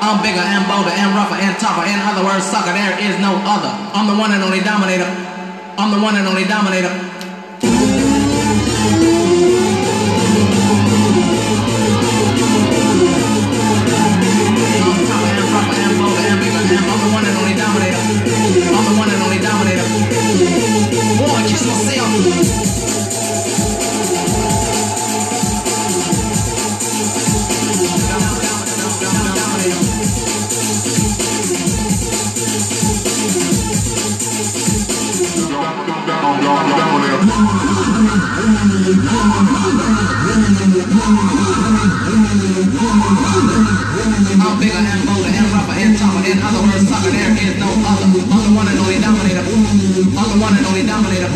I'm bigger and bolder and rougher and tougher. In other words, sucker, there is no other. I'm the one and only dominator. I'm the one and only dominator. I'm the one and only dominator. I'm the one and only dominator. Boy, kiss myself. I'm bigger and bolder and rougher and tougher. In other words, sucker, there is no other. I'm the one and only dominator. I'm the one and only dominator.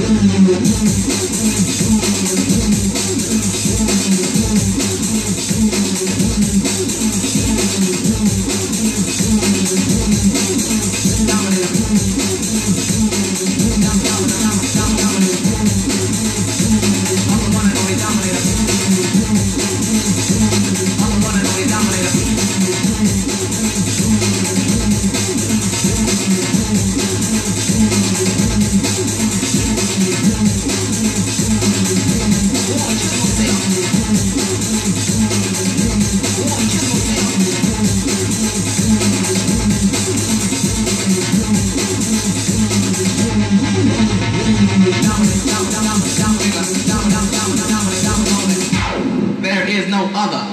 There is no other.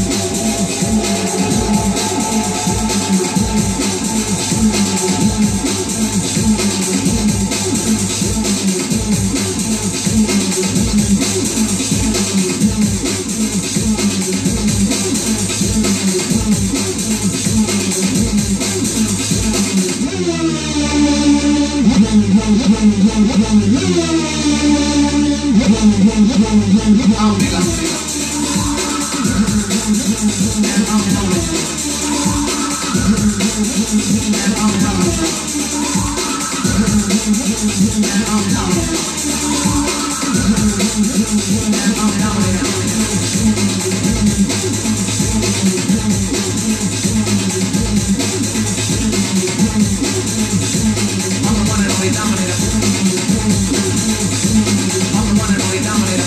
I'm bigger. And I'm bolder. And I'm tougher. And I'm tougher. And I'm dominator. I'm the one and only dominator. I'm the one and only dominator.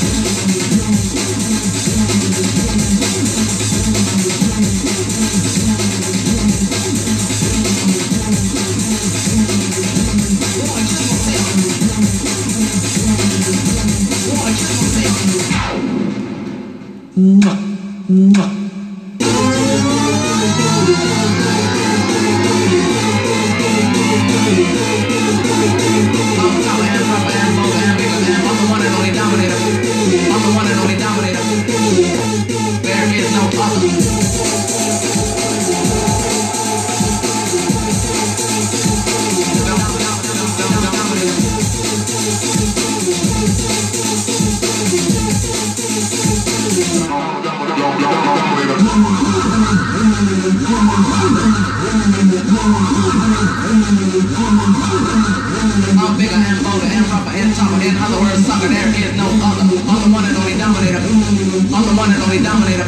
I'm bigger and bolder and rougher and tougher. In other words, sucker, there is no other. I'm the one and only dominator. I'm the one and only dominator.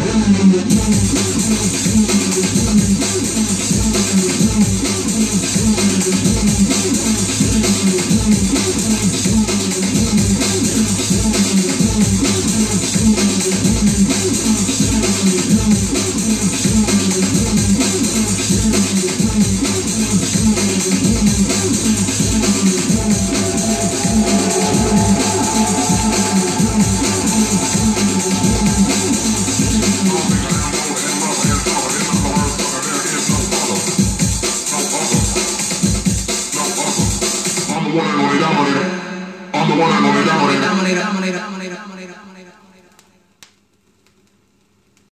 I'm the one and only dominator.